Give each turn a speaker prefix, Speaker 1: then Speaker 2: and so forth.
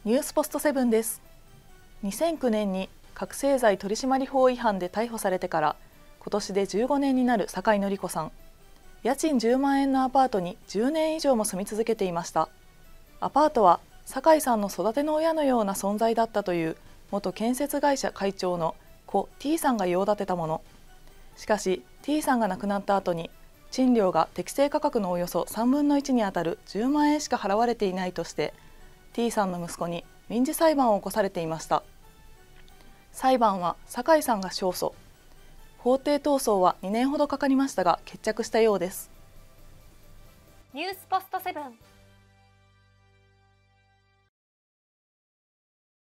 Speaker 1: ニュースポストセブンです。2009年に覚醒剤取締法違反で逮捕されてから今年で15年になる酒井紀子さん。家賃10万円のアパートに10年以上も住み続けていました。アパートは酒井さんの育ての親のような存在だったという元建設会社会長の故 T さんが用立てたもの。しかし T さんが亡くなった後に賃料が適正価格のおよそ3分の1にあたる10万円しか払われていないとしてT さんの息子に民事裁判を起こされていました。裁判は酒井さんが勝訴。法廷闘争は2年ほどかかりましたが決着したようです。
Speaker 2: ニュースポストセブン。